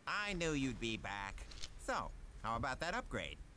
I knew you'd be back. So, how about that upgrade?